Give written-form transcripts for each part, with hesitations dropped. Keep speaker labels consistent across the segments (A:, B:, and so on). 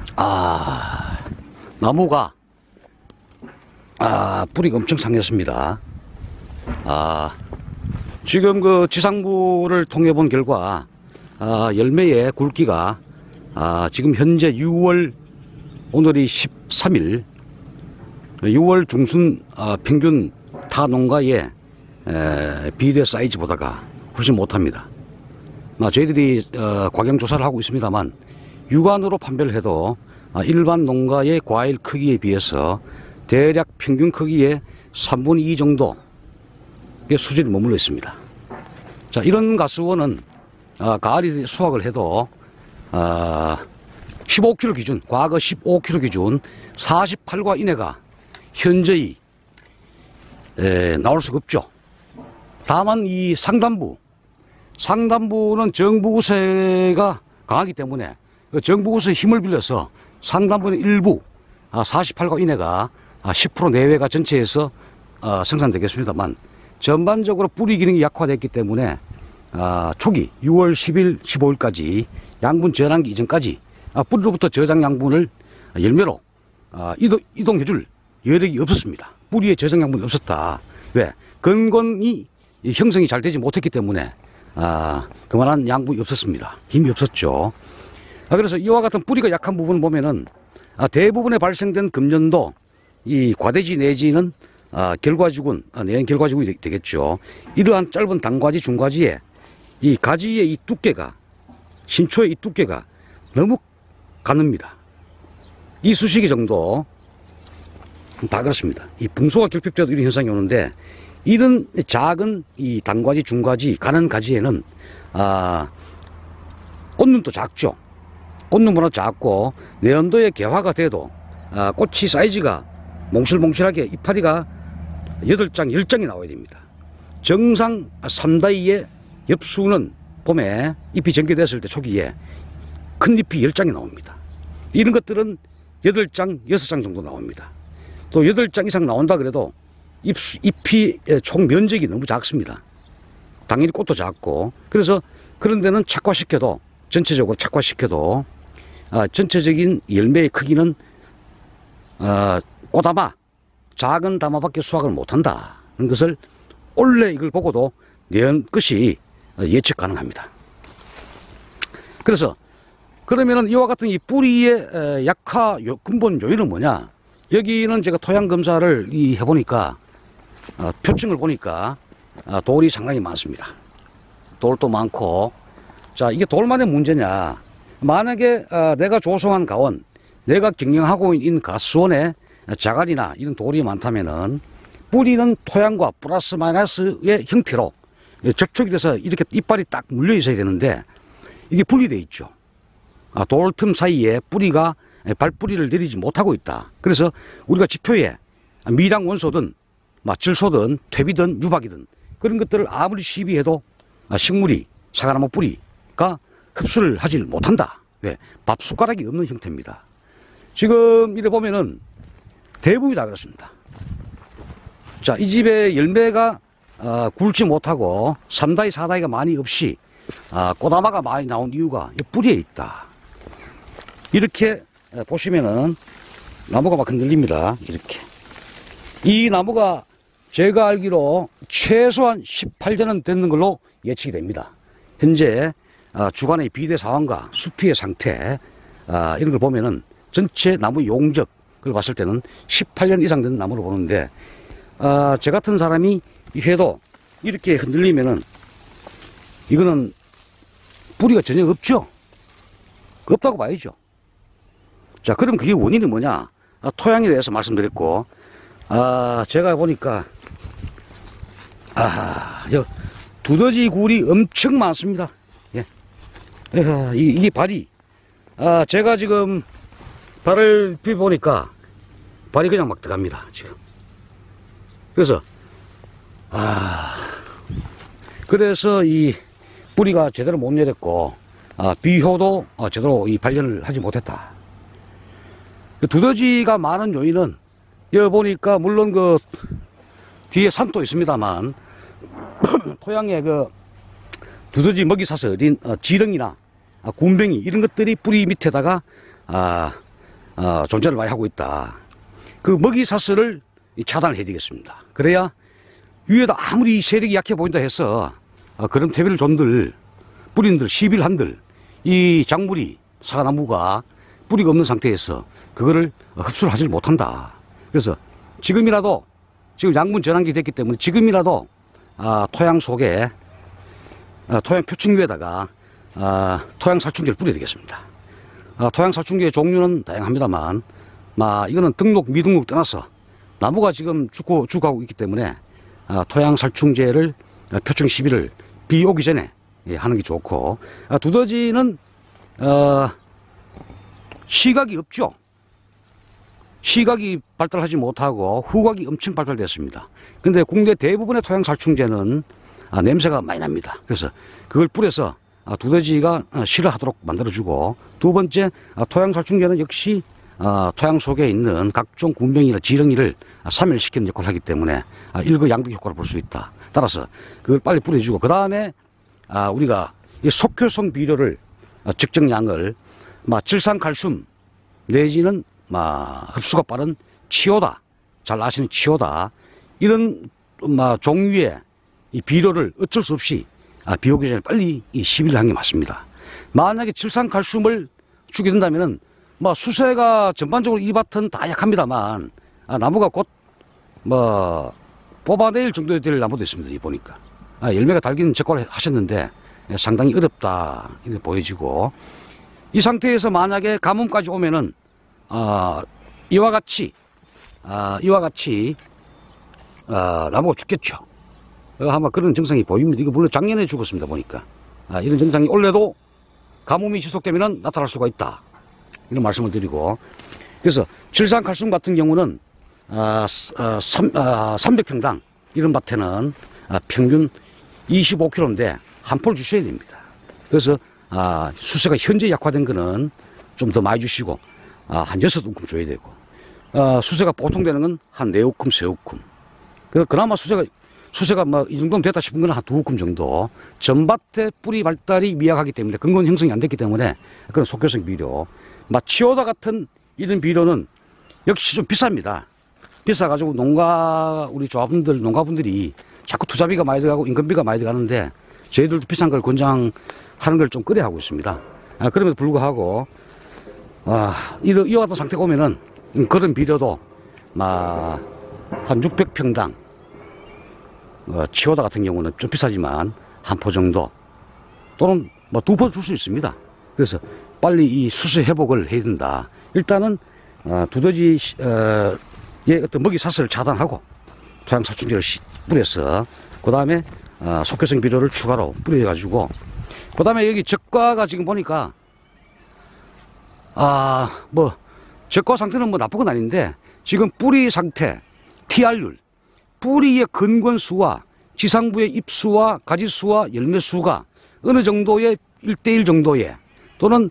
A: 나무가 뿌리가 엄청 상했습니다. 지금 그 지상부를 통해 본 결과 열매의 굵기가 지금 현재 6월 오늘이 13일 6월 중순 평균 타 농가의 비대 사이즈보다가 훨씬 못합니다. 저희들이 과경 조사를 하고 있습니다만 육안으로 판별을 해도 일반 농가의 과일 크기에 비해서 대략 평균 크기의 3분의 2 정도의 수준이 머물러 있습니다. 자, 이런 가수원은 가을이 수확을 해도 15kg 기준, 과거 15kg 기준 48과 이내가 현저히 나올 수가 없죠. 다만 이 상단부는 정부구세가 강하기 때문에 정부구세의 힘을 빌려서 상단부의 일부 48과 이내가 10% 내외가 전체에서 생산되겠습니다만 전반적으로 뿌리 기능이 약화됐기 때문에 초기 6월 10일, 15일까지 양분 저장기 이전까지 뿌리로부터 저장 양분을 열매로 이동해줄 여력이 없었습니다. 뿌리에 저장 양분이 없었다. 왜? 근건이 형성이 잘 되지 못했기 때문에 그만한 양분이 없었습니다. 힘이 없었죠. 그래서 이와 같은 뿌리가 약한 부분을 보면은 대부분에 발생된 금년도 이 과대지 내지는 결과지군, 내연 결과지군이 되겠죠. 이러한 짧은 단과지, 중과지에 이 가지의 이 두께가, 신초의 이 두께가 너무 가늡니다. 이 수시기 정도 다 그렇습니다. 이 붕소가 결핍돼도 이런 현상이 오는데 이런 작은 이 단과지, 중과지, 가는 가지에는 꽃눈도 작죠. 꽃눈보다 작고 내연도의 개화가 돼도 꽃이 사이즈가 몽실몽실하게 이파리가 8장, 10장이 나와야 됩니다. 정상 3다이의 엽수는 봄에 잎이 전개됐을 때 초기에 큰 잎이 10장이 나옵니다. 이런 것들은 8장, 6장 정도 나옵니다. 또 8장 이상 나온다 그래도 잎이 총 면적이 너무 작습니다. 당연히 꽃도 작고 그래서 그런 데는 착화시켜도 전체적으로 착화시켜도 전체적인 열매의 크기는 꽃다마, 작은 다마밖에 수확을 못한다는 것을 원래 이걸 보고도 내연 것이 예측 가능합니다. 그래서 그러면은 이와 같은 이 뿌리의 약화 근본 요인은 뭐냐? 여기는 제가 토양 검사를 해보니까 표층을 보니까 돌이 상당히 많습니다. 돌도 많고 자, 이게 돌만의 문제냐? 만약에 내가 조성한 가원, 내가 경영하고 있는 가수원에 자갈이나 이런 돌이 많다면은 뿌리는 토양과 플러스 마이너스의 형태로 접촉이 돼서 이렇게 이빨이 딱 물려 있어야 되는데 이게 분리되어 있죠. 돌 틈 사이에 뿌리가 발뿌리를 내리지 못하고 있다. 그래서 우리가 지표에 미량 원소든 질소든 퇴비든 유박이든 그런 것들을 아무리 시비해도 식물이 사과나무 뿌리가 흡수를 하지 못한다. 왜? 밥 숟가락이 없는 형태입니다. 지금 이래 보면은 대부분이 다 그렇습니다. 자, 이 집에 열매가 굵지 못하고 3다이, 4다이가 많이 없이 꽃다마가 많이 나온 이유가 이 뿌리에 있다. 이렇게 보시면은 나무가 막 흔들립니다. 이렇게. 이 나무가 제가 알기로 최소한 18년은 됐는 걸로 예측이 됩니다. 현재 주간의 비대 상황과 수피의 상태 이런 걸 보면은 전체 나무 용적을 봤을 때는 18년 이상 된 나무를 보는데 저 같은 사람이 해도 이렇게 흔들리면은 이거는 뿌리가 전혀 없죠. 없다고 봐야죠. 자, 그럼 그게 원인이 뭐냐? 토양에 대해서 말씀드렸고 제가 보니까 두더지 굴이 엄청 많습니다. 예. 이게 발이 제가 지금 발을 비보니까 발이 그냥 막 들어갑니다. 지금. 그래서 그래서 이 뿌리가 제대로 못 내렸고 비효도 제대로 이 발견을 하지 못했다. 두더지가 많은 요인은 여기 보니까 물론 그 뒤에 산도 있습니다만 토양에 그 두더지 먹이 사서 어린 지렁이나 군뱅이 이런 것들이 뿌리 밑에다가 존재를 많이 하고 있다. 그 먹이 사슬을 차단을 해야 되겠습니다. 그래야 위에다 아무리 세력이 약해 보인다 해서 그런 퇴비를 존들, 뿌린들, 시비를 한들 이 작물이 사과나무가 뿌리가 없는 상태에서 그거를 흡수를 하지 못한다. 그래서 지금이라도 지금 양분 전환기 됐기 때문에 지금이라도 토양 속에 토양 표층 위에다가 토양 살충제를 뿌려야 되겠습니다. 토양 살충제의 종류는 다양합니다만 이거는 등록 미등록 떠나서 나무가 지금 죽어가고 있기 때문에 토양 살충제를 표층 시비를 비 오기 전에 하는 게 좋고, 두더지는 시각이 없죠. 시각이 발달하지 못하고 후각이 엄청 발달됐습니다. 근데 국내 대부분의 토양 살충제는 냄새가 많이 납니다. 그래서 그걸 뿌려서 두더지가 싫어하도록 만들어주고, 두 번째, 토양 살충제는 역시 토양 속에 있는 각종 군뱅이나 지렁이를 사멸시키는 역할을 하기 때문에 일거양득 효과를 볼 수 있다. 따라서 그걸 빨리 뿌려주고, 그 다음에 우리가 이 속효성 비료를 적정량을 질산칼슘 내지는 흡수가 빠른 치오다, 잘 아시는 치오다, 이런 종류의 이 비료를 어쩔 수 없이 비 오기 전에 빨리 시비를 하는 게 맞습니다. 만약에 질산칼슘을 주게 된다면은 수세가 전반적으로 이 밭은 다 약합니다만 나무가 곧 뽑아낼 정도 될 나무도 있습니다. 이 보니까 열매가 달기는 적과를 하셨는데 상당히 어렵다 이렇게 보여지고, 이 상태에서 만약에 가뭄까지 오면은 이와 같이 나무가 죽겠죠. 아마 그런 증상이 보입니다. 이거 물론 작년에 죽었습니다. 보니까 이런 증상이 올해도 가뭄이 지속되면 나타날 수가 있다, 이런 말씀을 드리고, 그래서 질산칼슘 같은 경우는 300평당 이런 밭에는 평균 25kg인데 한 포를 주셔야 됩니다. 그래서 수세가 현재 약화된 거는 좀 더 많이 주시고 한 6움큼 줘야 되고, 수세가 보통 되는 건 한 4움큼, 3움큼. 그나마 수세가 이 정도면 됐다 싶은 건 한 2움큼 정도. 전밭의 뿌리 발달이 미약하기 때문에 근본 형성이 안 됐기 때문에 그런 속효성 비료, 치오다 같은 이런 비료는 역시 좀 비쌉니다. 비싸가지고 우리 조합원들, 농가분들이 자꾸 투자비가 많이 들어가고 인건비가 많이 들어가는데 저희들도 비싼 걸 권장하는 걸 좀 꺼려하고 있습니다. 그럼에도 불구하고 이와 같은 상태가 오면은 그런 비료도 한 600평당 치오다 같은 경우는 좀 비싸지만 한 포 정도 또는 2포 줄 수 있습니다. 그래서 빨리 이 수세 회복을 해야 된다. 일단은 두더지의 어떤 먹이 사슬을 차단하고 토양 살충제를 뿌려서 그 다음에 속효성 비료를 추가로 뿌려가지고, 그 다음에 여기 적과가 지금 보니까 적과 상태는 나쁜 건 아닌데 지금 뿌리 상태, TR율, 뿌리의 근권수와 지상부의 잎수와 가지수와 열매수가 어느 정도의 1:1 정도의 또는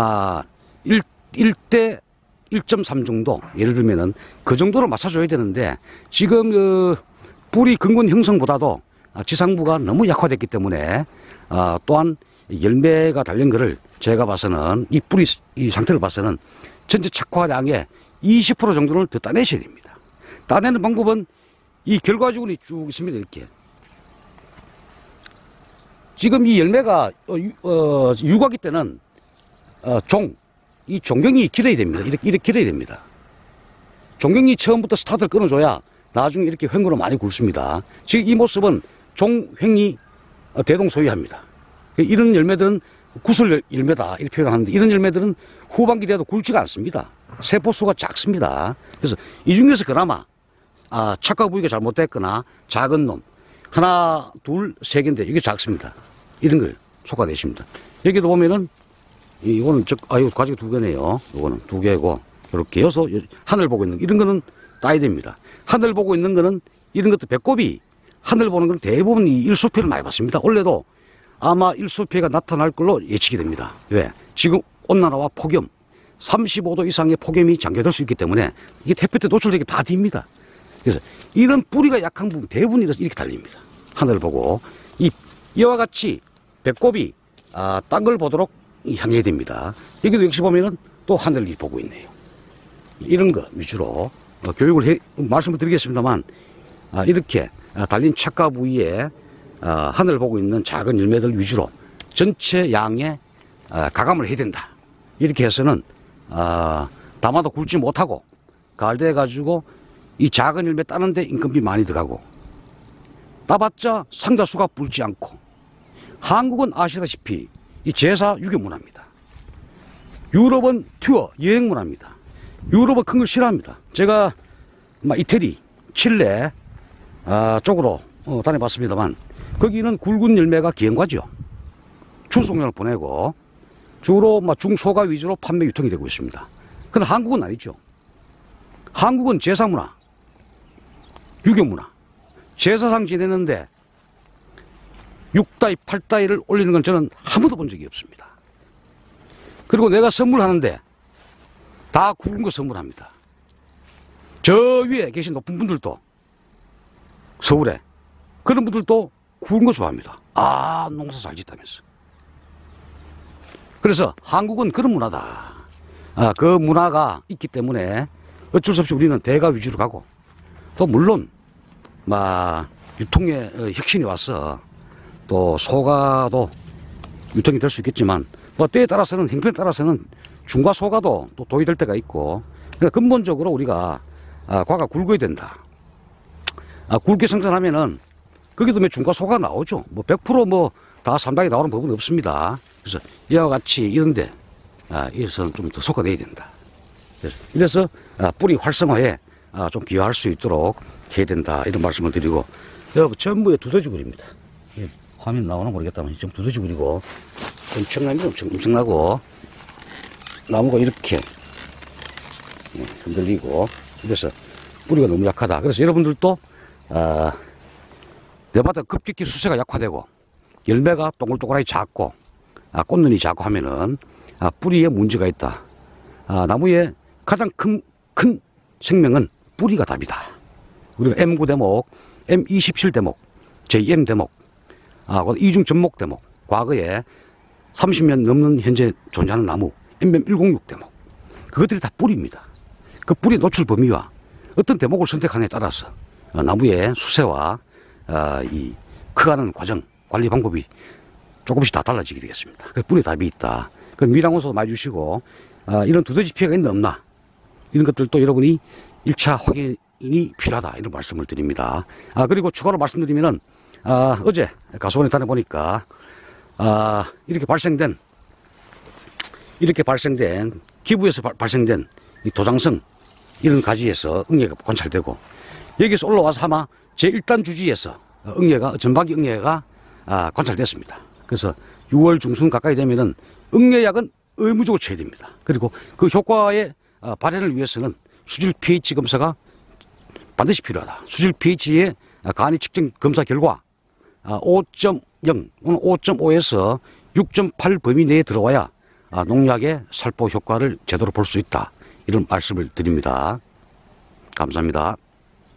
A: 1대 1.3 정도, 예를 들면은 그 정도로 맞춰줘야 되는데 지금 뿌리 근권 형성보다도 지상부가 너무 약화됐기 때문에 또한 열매가 달린 거를 제가 봐서는 이 뿌리 이 상태를 봐서는 전체 착화량의 20% 정도를 더 따내셔야 됩니다. 따내는 방법은 이 결과주근이 쭉 있습니다. 이렇게 지금 이 열매가 유과기 때는 이 종경이 길어야 됩니다. 이렇게 길어야 됩니다. 종경이 처음부터 스타트를 끊어줘야 나중에 이렇게 횡으로 많이 굵습니다. 지금 이 모습은 종횡이 대동소이합니다. 이런 열매들은 구슬 열매다 이렇게 표현하는데, 이런 열매들은 후반기 돼도 굵지가 않습니다. 세포수가 작습니다. 그래서 이 중에서 그나마 착화 부위가 잘못됐거나 작은 놈 하나, 둘, 세 개인데 이게 작습니다. 이런 걸 촉과되십니다. 여기도 보면은 이거는 이거 가지고 2개네요. 이거는 2개고 이렇게 여서 하늘 보고 있는 이런 거는 따야 됩니다. 하늘 보고 있는 거는 이런 것도 배꼽이 하늘 보는 건 대부분 이 일소피해를 많이 받습니다. 원래도 아마 일소피해가 나타날 걸로 예측이 됩니다. 왜? 지금 온난화와 폭염 35도 이상의 폭염이 잠겨들 수 있기 때문에 이게 햇볕에 노출되기 다 딥니다. 그래서 이런 뿌리가 약한 부분 대부분 이렇게 달립니다. 하늘을 보고 이와 같이 배꼽이 딴 걸 보도록 향해야 됩니다. 여기도 역시 보면은 또 하늘을 보고 있네요. 이런 거 위주로 교육을 말씀을 드리겠습니다만, 이렇게 달린 착가 부위에 하늘을 보고 있는 작은 열매들 위주로 전체 양에 가감을 해야 된다. 이렇게 해서는 담아도 굵지 못하고 가을 돼 가지고 이 작은 열매 따는데 인건비 많이 들어가고, 따봤자 상자수가 불지 않고. 한국은 아시다시피 이 제사 유교 문화입니다. 유럽은 튜어 여행 문화입니다. 유럽은 큰 걸 싫어합니다. 제가 이태리, 칠레 쪽으로 다녀봤습니다만, 거기는 굵은 열매가 기행과죠. 주송량을 보내고 주로 중소가 위주로 판매 유통이 되고 있습니다. 그런데 한국은 아니죠. 한국은 제사 문화, 유교 문화. 제사상 지내는데 6다이, 8다이를 올리는 건 저는 한 번도 본 적이 없습니다. 그리고 내가 선물하는데 다 굵은 거 선물합니다. 저 위에 계신 높은 분들도, 서울에 그런 분들도 굵은 거 좋아합니다. 농사 잘 짓다면서. 그래서 한국은 그런 문화다. 그 문화가 있기 때문에 어쩔 수 없이 우리는 대가 위주로 가고, 또 물론 유통의 혁신이 와서 또 소가도 유통이 될 수 있겠지만, 때에 따라서는, 형편에 따라서는 중과 소가도 또 도입될 때가 있고, 그러니까 근본적으로 우리가 과가 굵어야 된다. 굵게 생산하면은 거기도 중과 소가 나오죠. 100% 다 삼당이 나오는 법은 없습니다. 그래서 이와 같이 이런데 이래서는 좀 더 속아내야 된다. 이래서 뿌리 활성화에 좀 기여할 수 있도록 해야 된다, 이런 말씀을 드리고, 여러분 전부에 두더지굴입니다. 화면 나오나 모르겠다만 좀 두더지굴이고, 엄청나고 나무가 이렇게 흔들리고, 그래서 뿌리가 너무 약하다. 그래서 여러분들도 내 밭에 급격히 수세가 약화되고 열매가 동글동글하게 작고 꽃눈이 작고 하면은 뿌리에 문제가 있다. 나무의 가장 큰 생명은 뿌리가 답이다. 우리가 M9 대목, M27 대목, JM 대목, 이중 접목 대목, 과거에 30년 넘는 현재 존재하는 나무 MM106 대목, 그것들이 다 뿌리입니다. 그 뿌리 노출 범위와 어떤 대목을 선택하느냐에 따라서 나무의 수세와 이 커가는 과정, 관리 방법이 조금씩 다 달라지게 되겠습니다. 그 뿌리 답이 있다. 그 미랑호소 많이 주시고, 이런 두더지 피해가 있나 없나, 이런 것들도 여러분이 1차 확인이 필요하다, 이런 말씀을 드립니다. 그리고 추가로 말씀드리면은, 어제 가수원에 다녀보니까 이렇게 발생된 기부에서 발생된 이 도장성 이런 가지에서 응애가 관찰되고, 여기서 올라와서 아마 제1단 주지에서 전반기 응애가 관찰됐습니다. 그래서 6월 중순 가까이 되면은 응애약은 의무적으로 쳐야 됩니다. 그리고 그 효과의 발현을 위해서는 수질 pH 검사가 반드시 필요하다. 수질 pH의 간이 측정 검사 결과 5.0, 5.5에서 6.8 범위 내에 들어와야 농약의 살포 효과를 제대로 볼 수 있다, 이런 말씀을 드립니다. 감사합니다.